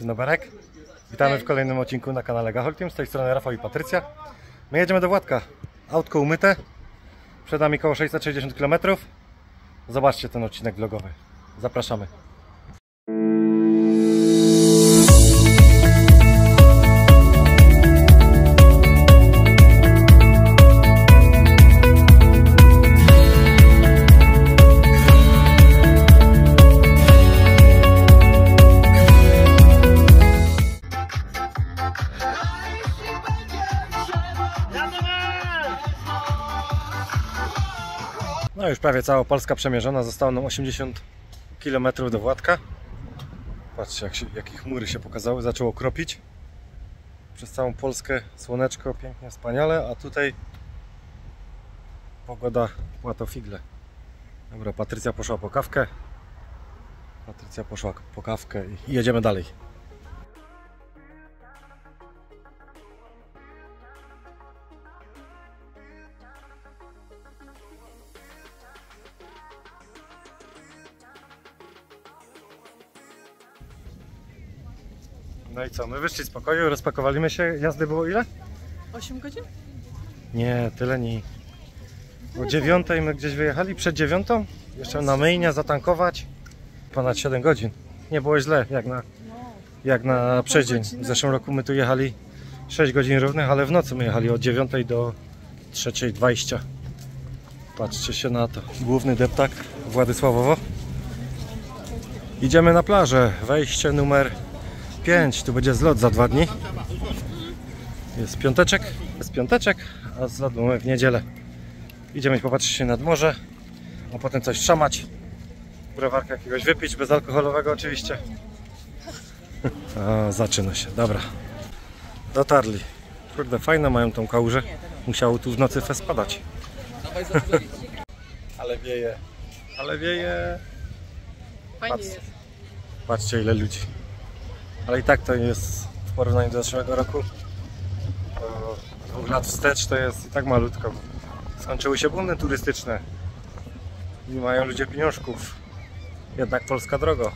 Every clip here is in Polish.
dzień dobry. Witamy w kolejnym odcinku na kanale Gahol Team. Z tej strony Rafał i Patrycja. My jedziemy do Władka. Autko umyte. Przed nami około 660 km. Zobaczcie ten odcinek vlogowy. Zapraszamy. No już prawie cała Polska przemierzona, zostało nam 80 km do Władka. Patrzcie jakie chmury się pokazały, zaczęło kropić. Przez całą Polskę słoneczko, pięknie, wspaniale, a tutaj pogoda płato figle. Dobra, Patrycja poszła po kawkę i jedziemy dalej. No i co, my wyszli z pokoju, rozpakowaliśmy się, jazdy było ile? 8 godzin? Nie, tyle nie. O 9 my gdzieś wyjechali, przed 9, jeszcze na myjnia zatankować. Ponad 7 godzin. Nie było źle, jak na przeddzień. W zeszłym roku my tu jechali 6 godzin równych, ale w nocy my jechali od 9 do 3:20. Patrzcie się na to. Główny deptak Władysławowo. Idziemy na plażę, wejście numer 5, tu będzie zlot za 2 dni. Jest piąteczek, a zlot mamy w niedzielę. Idziemy popatrzeć się nad morze, a potem coś szamać. Browarka jakiegoś wypić, bezalkoholowego oczywiście. A, zaczyna się, dobra. Dotarli. Kurde, fajne mają tą kałużę. Musiało tu w nocy fest padać. Ale wieje. Fajnie jest. Patrzcie ile ludzi. Ale i tak to jest w porównaniu do zeszłego roku, 2 lat wstecz to jest i tak malutko. Skończyły się bony turystyczne. Nie mają ludzie pieniążków. Jednak Polska drogo.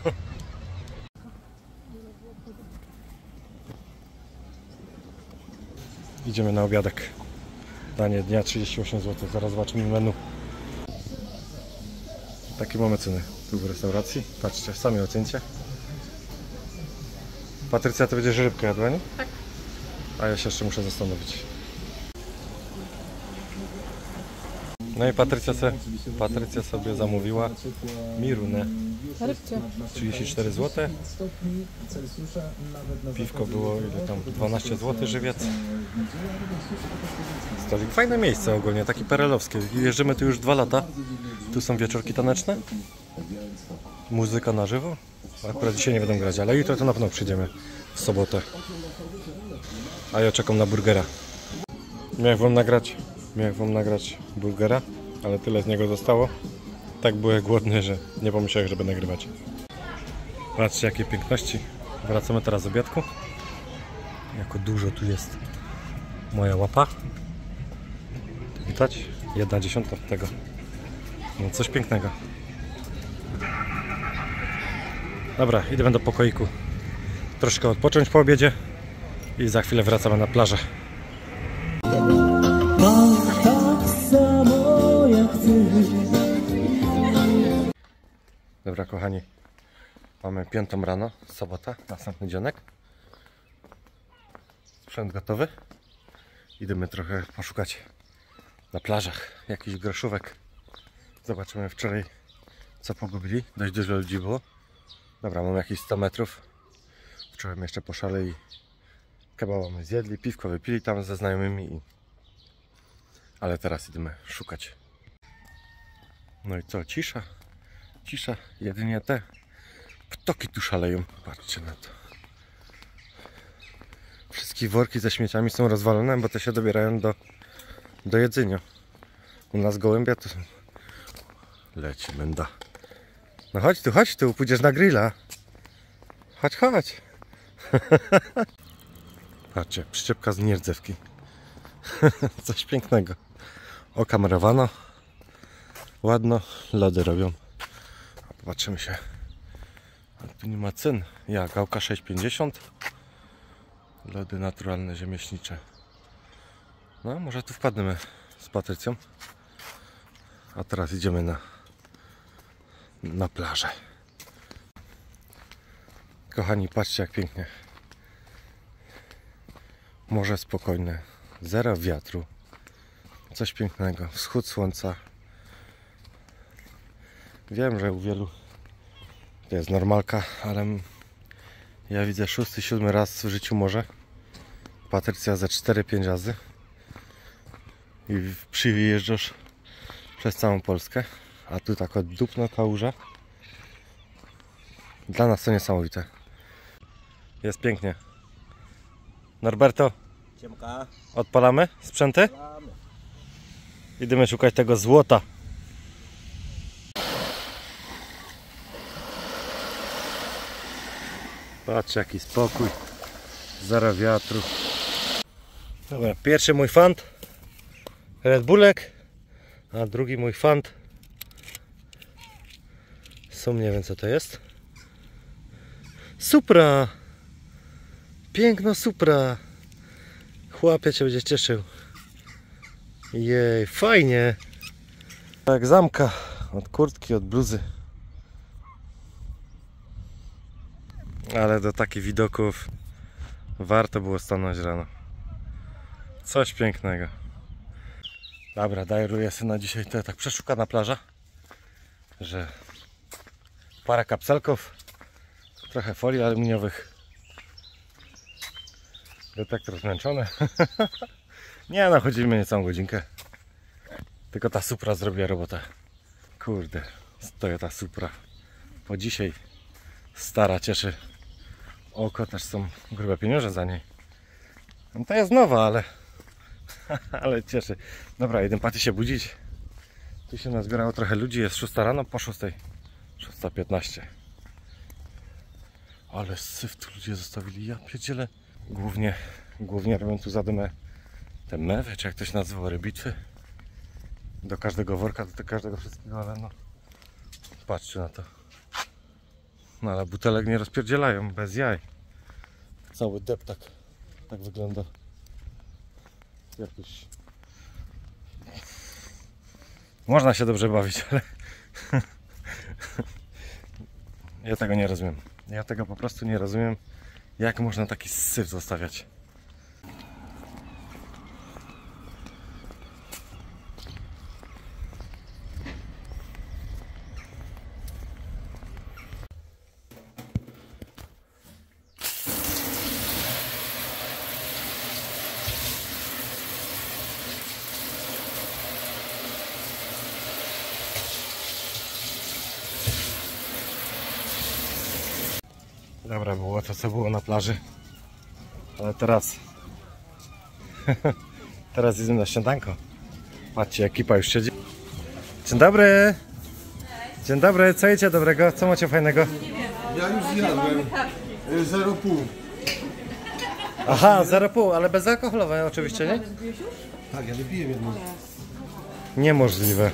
Idziemy na obiadek. Danie dnia 38 zł. Zaraz zobaczymy menu. Takie mamy ceny tu w restauracji. Patrzcie, sami ocencie. Patrycja, to będziesz rybkę jadła, nie? Tak. A ja się jeszcze muszę zastanowić. No i Patrycja sobie zamówiła mirunę. 34 zł. Piwko było ile tam? 12 zł żywiec. Stolik. Fajne miejsce ogólnie, takie perelowskie. Jeżdżymy tu już 2 lata. Tu są wieczorki taneczne. Muzyka na żywo. Akurat dzisiaj nie będą grać, ale jutro to na pewno przyjdziemy w sobotę. A ja czekam na burgera. Miałem wam nagrać burgera, ale tyle z niego zostało. Tak byłem głodny, że nie pomyślałem, że będę nagrywać. Patrzcie jakie piękności. Wracamy teraz z obiadku. Jako dużo tu jest moja łapa. Widać? 1/10 tego. No coś pięknego. Dobra, idę do pokoiku. Troszkę odpocząć po obiedzie i za chwilę wracamy na plażę. Dobra kochani, mamy 5 rano, sobota, następny dzionek. Sprzęt gotowy. Idziemy trochę poszukać na plażach jakichś groszówek. Zobaczymy wczoraj co pogubili, dość dużo ludzi było. Dobra, mamy jakieś 100 metrów. Wczoraj jeszcze poszaleli i kebaba my zjedli, piwko wypili tam ze znajomymi. Ale teraz idziemy szukać. No i co? Cisza. Jedynie te ptoki tu szaleją. Patrzcie na to. Wszystkie worki ze śmieciami są rozwalone, bo te się dobierają do jedzenia. U nas gołębia to są... Leci menda. No chodź tu, pójdziesz na grilla. Chodź. Patrzcie, przyczepka z nierdzewki. Coś pięknego. Okamerowano. Ładno, lody robią. Popatrzymy się. A tu nie ma cen. Ja, gałka 6,50. Lody naturalne, rzemieślnicze. No, może tu wpadniemy z Patrycją. A teraz idziemy na plażę. Kochani, patrzcie jak pięknie. Morze spokojne, zero wiatru. Coś pięknego, wschód słońca. Wiem, że u wielu to jest normalka, ale ja widzę 6., 7. raz w życiu morze. Patrycja ze 4-5 razy. I przyjeżdżasz przez całą Polskę. A tu tak od dupno kałuża. Dla nas to niesamowite. Jest pięknie. Norberto, Ciemka. odpalamy sprzęty? Idziemy szukać tego złota. Patrz jaki spokój. Zero wiatru. Dobra, pierwszy mój fant Red Bullek, a drugi mój fant nie wiem co to jest. Supra. Piękno Supra. Chłopie cię będzie cieszył. Jej, fajnie. Jak zamka. Od kurtki, od bluzy. Ale do takich widoków warto było stanąć rano. Coś pięknego. Dobra, daję sobie na dzisiaj to tak przeszukana plaża, że parę kapselków, trochę folii aluminiowych, detektor zmęczony. Nie no, chodzimy niecałą godzinkę. Tylko ta Supra zrobiła robotę. Kurde, stoi ta Supra. Po dzisiaj stara, cieszy oko, też są grube pieniądze za niej. No to jest nowa, ale cieszy. Dobra, jeden paty się budzić. Tu się nazbierało trochę ludzi, jest 6 rano, po 6, 6:15. Ale syf tu ludzie zostawili, ja pierdzielę. Głównie robią tu zadymę te mewy, czy jak to się nazywa, rybitwy. Do każdego worka, do każdego wszystkiego, ale no patrzcie na to. No ale butelek nie rozpierdzielają, bez jaj. Cały deptak tak wygląda. Jakoś... Można się dobrze bawić, ale ja tego nie rozumiem. Ja tego po prostu nie rozumiem, jak można taki syf zostawiać. Dobra, było to co było na plaży, ale teraz teraz idziemy na śniadanko. Patrzcie, ekipa już siedzi. Dzień dobry! Dzień dobry, co jecie dobrego? Co macie fajnego? Ja już zjadłem 0,5. Aha, 0,5, ale bezalkoholowe oczywiście, nie? Tak, ja wypiję jedno. Niemożliwe.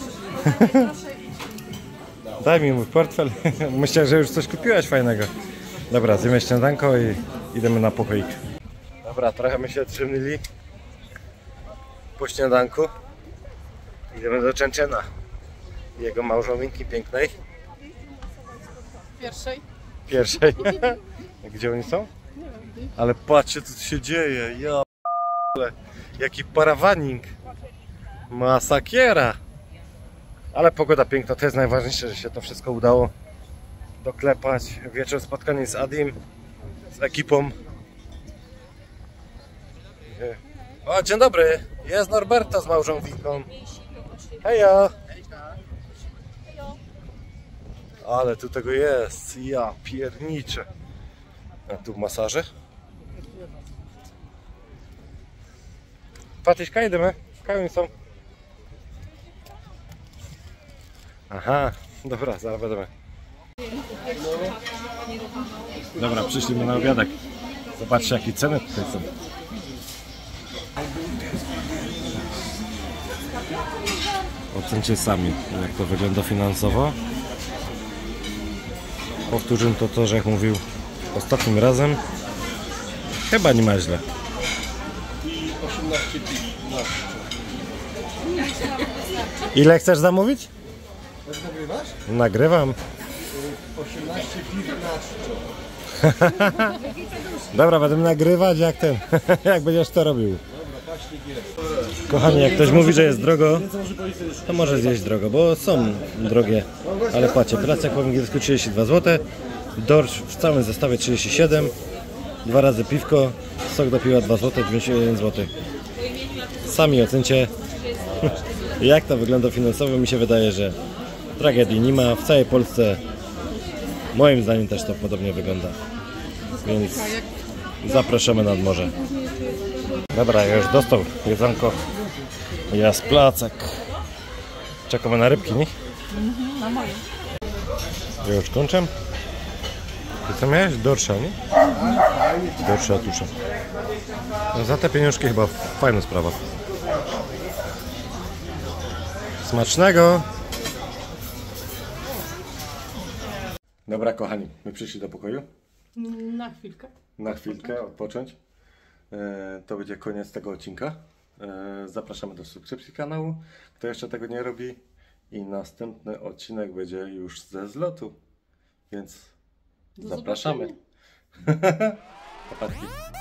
Daj mi mój portfel. Myślę, że już coś kupiłaś fajnego. Dobra, zjemy śniadanko i idziemy na pokoik. Dobra, trochę my się drzemnęli po śniadanku. Idziemy do Częczena i jego małżonki pięknej. Pierwszej. Gdzie oni są? Ale patrzcie co tu się dzieje. Ja p***le. Jaki parawaning. Masakiera. Ale pogoda piękna, to jest najważniejsze, że się to wszystko udało doklepać. Wieczór spotkanie z Adim, z ekipą. O, dzień dobry, jest Norberto z małżonką. Hejo. Ale tu tego jest, ja pierniczę. A tu masaże. Patyśka, idziemy, kają są. Aha, dobra, zaraz będziemy. Dobra, przyszliśmy na obiadek. Zobaczcie jakie ceny tutaj są. Ocencie sami, jak to wygląda finansowo. Powtórzę to, że jak mówił ostatnim razem. Chyba nie ma źle. 18 piw na czczo. Ile chcesz zamówić? Jak nagrywasz? Nagrywam. 18 piw na czczo. Dobra, będę nagrywać jak ten, jak będziesz to robił. Kochani, jak ktoś mówi, że jest drogo, to może zjeść drogo, bo są drogie, ale płacie. Placek po węgiersku 32 zł, dorsz w całym zestawie 37, 2 razy piwko, sok do piwa 2 zł, 91 zł. Sami ocencie, jak to wygląda finansowo. Mi się wydaje, że tragedii nie ma. W całej Polsce moim zdaniem też to podobnie wygląda. Więc zapraszamy nad morze. Dobra, ja już dostał jedzonko. Ja z placek. Czekamy na rybki, nie? Na moje. Ja już kończę. Ty co miałeś? Dorsza, nie? Dorsza tusza. No za te pieniążki chyba fajna sprawa. Smacznego! Dobra kochani, my przyszli do pokoju. Na chwilkę. Na chwilkę odpocząć. To będzie koniec tego odcinka. Zapraszamy do subskrypcji kanału, kto jeszcze tego nie robi. I następny odcinek będzie już ze zlotu. Więc zapraszamy. Papatki.